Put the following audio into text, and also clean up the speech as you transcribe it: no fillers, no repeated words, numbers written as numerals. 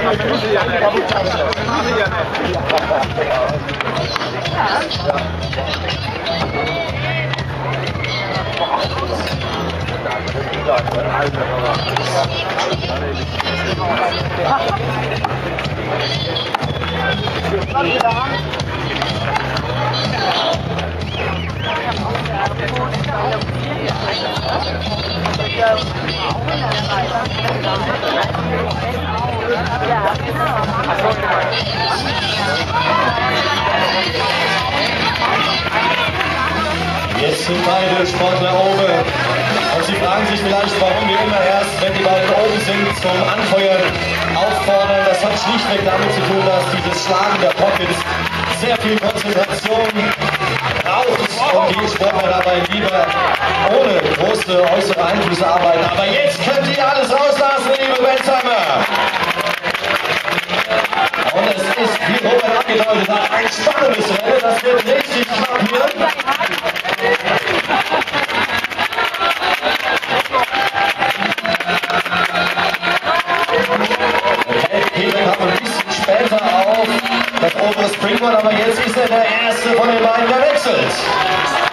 Jetzt sind beide Sportler oben und Sie fragen sich vielleicht, warum wir immer erst, wenn die beiden oben sind, zum Anfeuern auffordern. Das hat schlichtweg damit zu tun, dass dieses Schlagen der Pockets sehr viel Konzentration braucht und die Sportler dabei lieber ohne große äußere Einflüsse arbeiten. Aber jetzt könnt ihr alles rauslassen, liebe Bensheimer! Und es ist, wie Robert angedeutet hat, ein spannendes Rennen. Das wird richtig knapp hier. Kam ein bisschen später auf das obere Springboard, aber jetzt ist er der erste von den beiden, der wechselt.